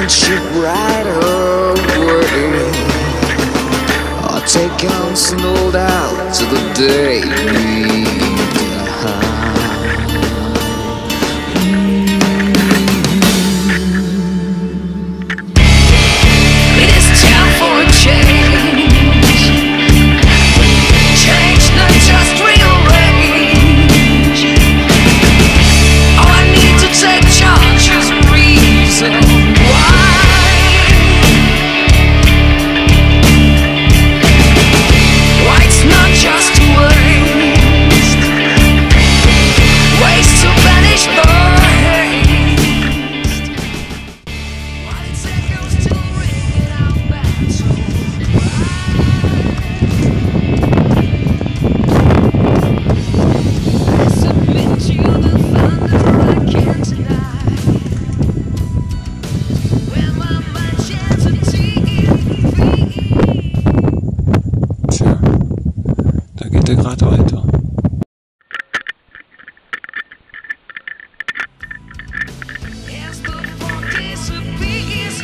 friendship right away. I'll take on some old out to the day we die. It is time for a change. Change, not just rearrange. Oh, I need to take charge as a reason why. Why it's not just a waste. Waste to banish the haste. Why it's echoes still ringing out back so I submit to the thunder I can't deny. When my mind sheds a tear. Tja, da geht er gerade weiter. As the fog disappears,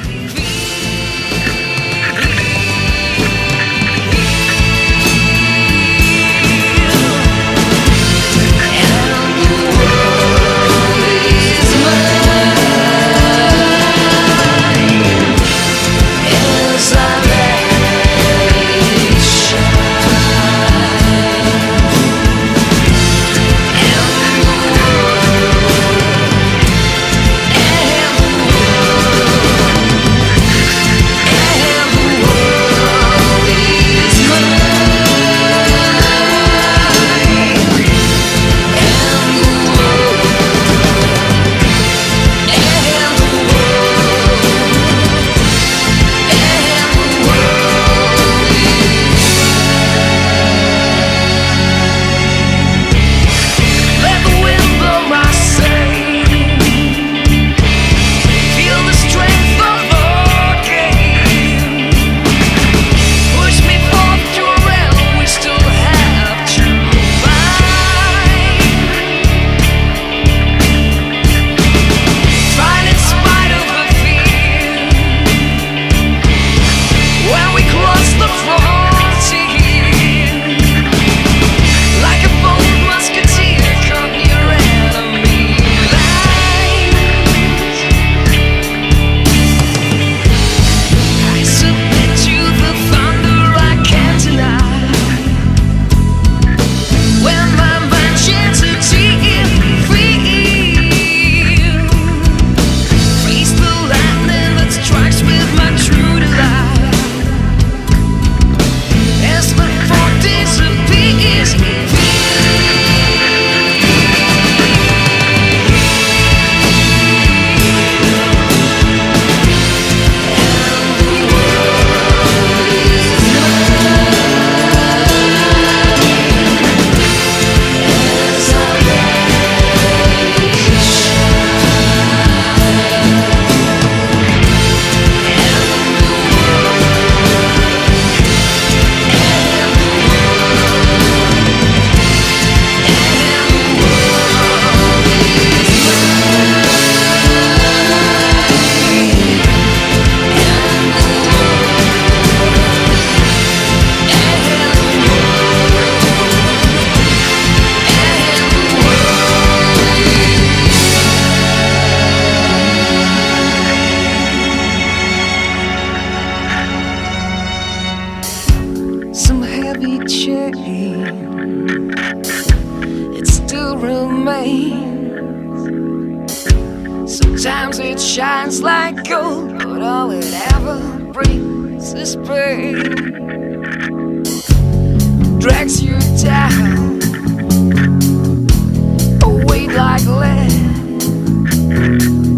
let the wind blow my sail. Feel the strength of the gale. Push me forth to a realm we still have to find. Trying in spite of the fear. When we cross the frontier, like a bold musketeer, cut your enemy lines. I submit to the thunder I can't deny. When my mind sheds a tear, freeze the lightning that strikes with my true delight. As the fog disappears, some heavy chain, it still remains. Sometimes it shines like gold, but all it ever brings is pain. Drags you down, a weight like lead.